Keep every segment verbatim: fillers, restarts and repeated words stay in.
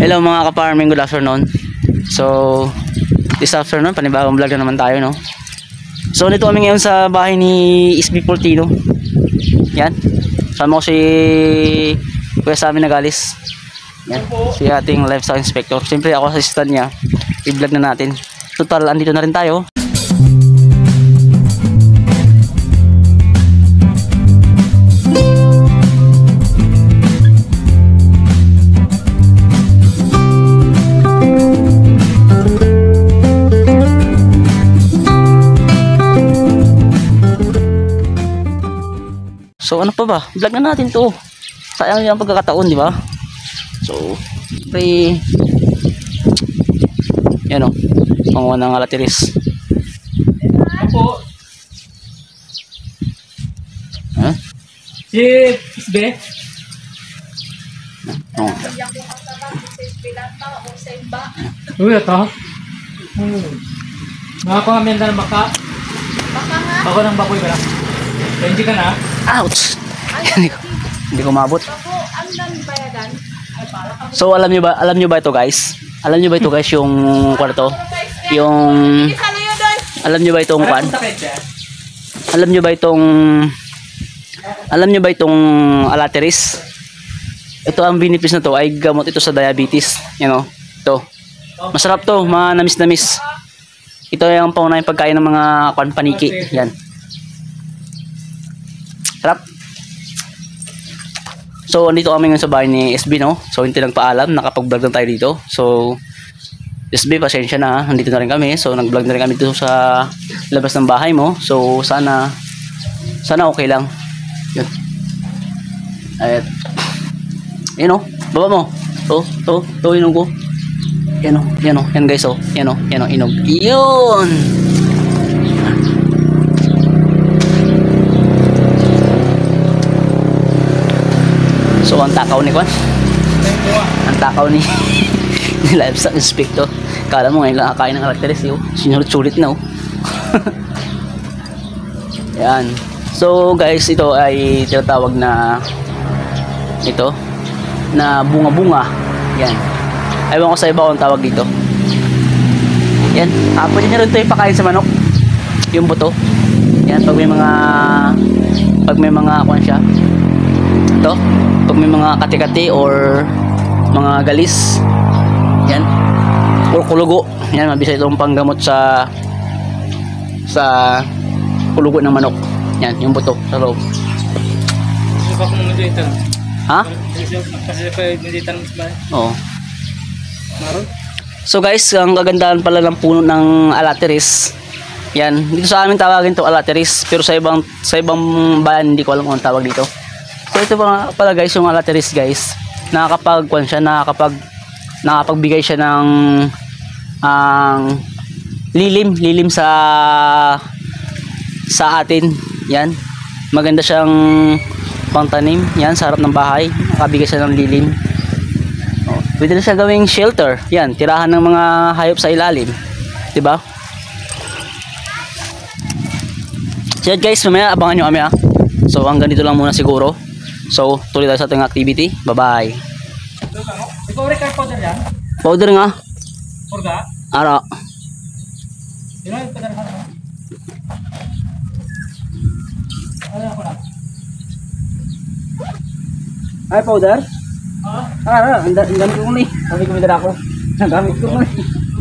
Hello mga ka-farming, good afternoon. So, this afternoon, panibagong vlog na naman tayo, no? So, nito kami ngayon sa bahay ni S B Portino. Yan. Sama ko si Kuya Sammy Nagalis. Yan. Si ating livestock inspector. Siyempre ako assistant niya. I-vlog na natin. Total, andito na rin tayo. So ano pa ba? Vlog na natin to. Sayang yung pagkakataon, di ba? So, pre yan o. Panguha ng alatiris. Opo. Ha? Si Isbe? Oo. Uy, ito. Mga pamamenda ng baka. Baka nga. Bako ng bakoy ba lang? Hindi ka na? Ouch! Hindi ko mabot. Bako, ang dami bayadan. Ay, para ka. So alam niyo ba, alam niyo ba ito guys? Alam niyo ba ito guys yung kwarto? Yung Isa na yun doon. alam niyo ba itong kwan? Ano sakit siya? Alam niyo ba itong Alam niyo ba itong alatiris? Ito ang benefits na to ay gamot ito sa diabetes, you know. Ito. Masarap to, manamis-namis. Ito yung pangunahing pagkain ng mga kwan paniki. Yan. Sarap. So, andito kami ngayon sa bahay ni S B, no? So, hindi nagpaalam, nakapag-vlog na tayo dito. So, S B, pasensya na, ha? Nandito na rin kami. So, nag-vlog na rin kami dito sa labas ng bahay mo. So, sana, sana okay lang. Yun. Ayun. Yun, oh. Baba mo. To, to, to, inog ko. Yan, oh. Yan, oh. Yan, guys, oh. Yan, oh. Yan, oh. Inog. Yun! So, ang takaw ni Kwan. Ang takaw ni ni livestock inspector. Kala mo ngayon lang kakain ng alatiris, yun. Sinulit-sulit na, oh. Yan. So, guys, ito ay tinatawag na ito na bunga-bunga. Yan. Ewan ko sa iba kung tawag dito. Yan. Ah, pwede nyo rin ito ipakain sa manok. Yung buto. Yan. Pag may mga pag may mga kwan siya. Ito. Pag may mga kati-kati or mga galis. Yan. Or kulugo. Yan. Mabisa itong panggamot sa sa kulugo ng manok. Yan. Yung buto sa loob. Kasi pa kung meditan. Ha? Kasi pa meditan sa bahay. Oo. Maroon? So guys, ang kagandahan pala ng puno ng alatiris. Yan, dito sa amin tawagin to alatiris, pero sa ibang sa ibang bayan hindi ko alam kung ang tawag dito. So ito pa pala guys, yung alatiris guys, nakakapagkuan siya, nakakapag nakapagbigay siya ng ang lilim, lilim sa sa atin. Yan. Maganda siyang pangtanim, yan sa harap ng bahay, nakabigay siya ng lilim. Pwede na siya gawing shelter. Yan, tirahan ng mga hayop sa ilalim. 'Di ba? So guys, mamaya abangan nyo kami, ha. So hanggang dito lang muna siguro. So tuloy tayo sa ating activity. Bye-bye. Ikaw record powder yan? Powder nga. Purga? Ara. Yun ang powder ka. Ano ako na? Ay, powder? Ha? Ah, ang gamit ko ni. Sabi ko may dala ko. Ang gamit ko ni.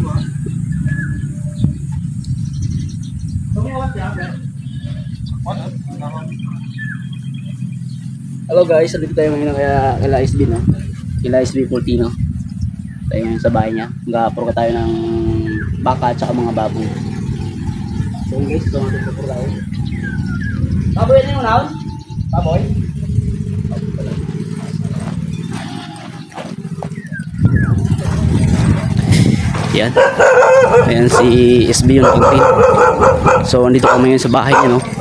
Hello guys, dito tayo ngayon kaya kila S B, no? Kila S B Portino. Tayo ngayon sa bahay niya. Nag-apuro tayo ng baka at saka mga baboy. So guys, ito nga ito tayo. Baboy yan yung naon? Baboy? Yan. Ayan si S B yung kingpin. So andito kami ngayon sa bahay niya, no?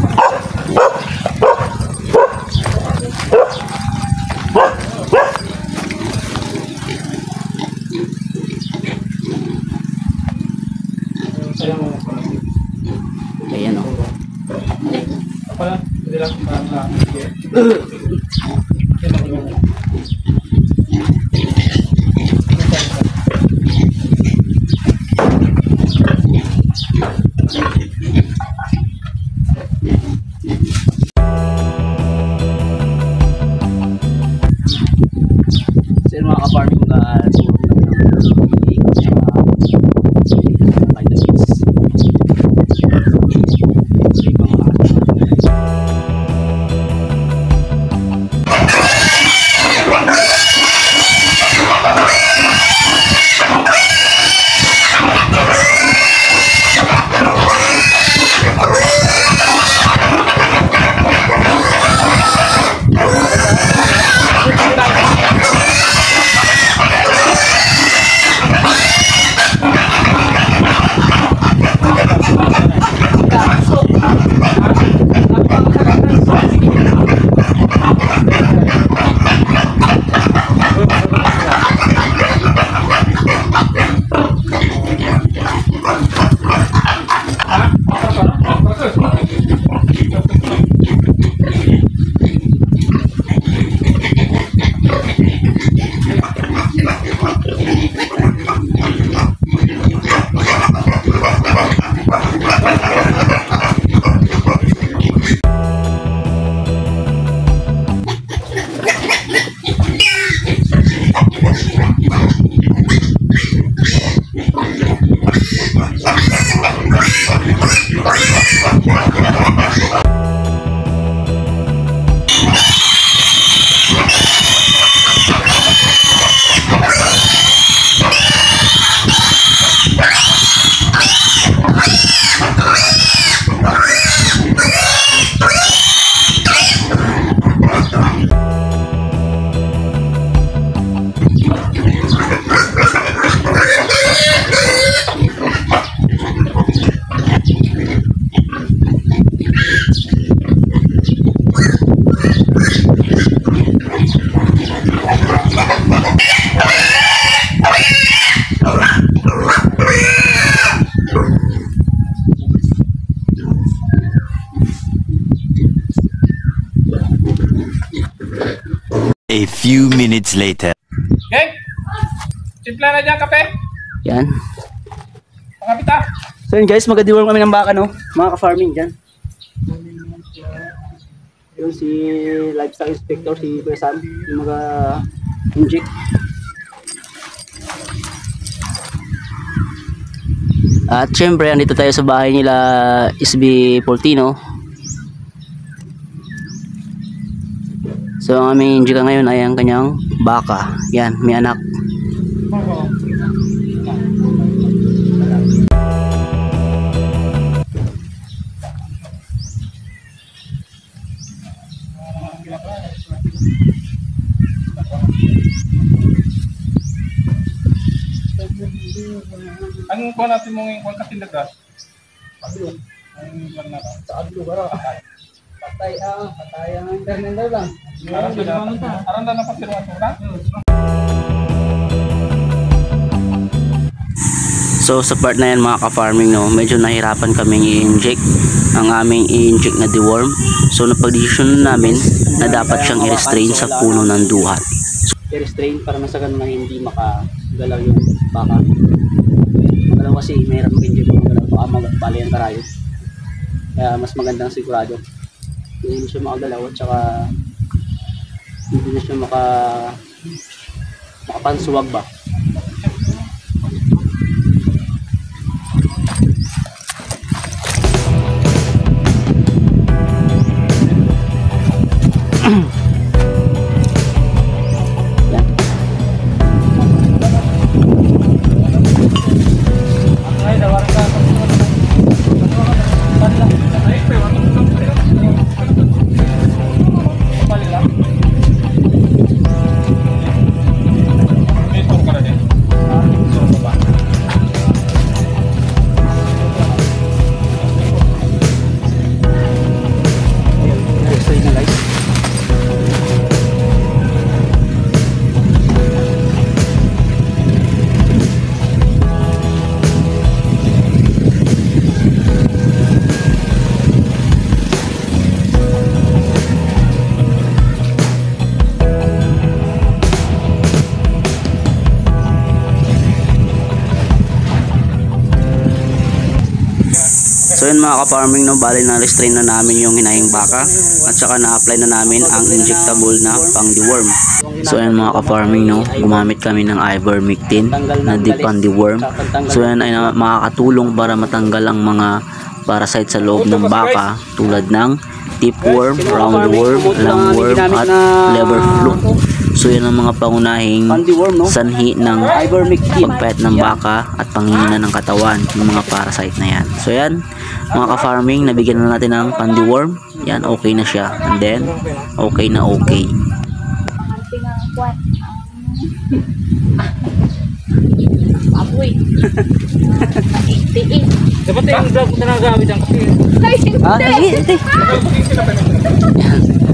Ayan, no? Pala, hindi lang few minutes later. Okay? Simpla na dyan, kape. Yan. Pakapit ah. So yun guys, magadiwang kami ng baka, no? Mga ka-farming dyan. Yun si livestock inspector, si Kuya Sam, yung mga inject. At syempre, andito tayo sa bahay nila S B Portino. So ang aming inject ngayon ay ang kanyang baka. Yan, may anak. Ang kuha natin mong kuha katindagan? Paglo. Ang lang na. Sa aglo, bara. Patay ang, patay ang internet lang. Arang na, arang na napasiruan ko na? So sa part na yan mga ka-farming, no, medyo nahirapan kaming i-inject ang aming i-inject na deworm. So napag-decision namin na dapat siyang i-restrain sa puno ng duhat. So, i-restrain para masagan na hindi makagalaw yung baka. Magalaw kasi mayroon mag-inject kung magalaw, baka magbali ang karayo. Kaya mas magandang sigurado hindi siya makagalaw at saka hindi na siya maka makapansuwag ba. So yun mga ka-farming, no, bali na restrain na namin yung hinahing baka at saka na-apply na namin ang injectable na pang deworm. So yun mga ka-farming, no, gumamit kami ng ivermectin na deep pang deworm. So yan ay na, makakatulong para matanggal ang mga parasite sa loob ng baka tulad ng tapeworm, roundworm, lungworm at liver fluke. So yan ang mga pangunahing sanhi ng pagpayat ng baka at panghihina ng katawan ng mga parasite na yan. So yan mga ka-farming, nabigyan na natin ng pandiworm. Yan, okay na siya. And then, okay na okay. Apoy. Tiit. Dapat yung vlog na nagamit ang kape. Ay, hindi. Ah, hindi, hindi.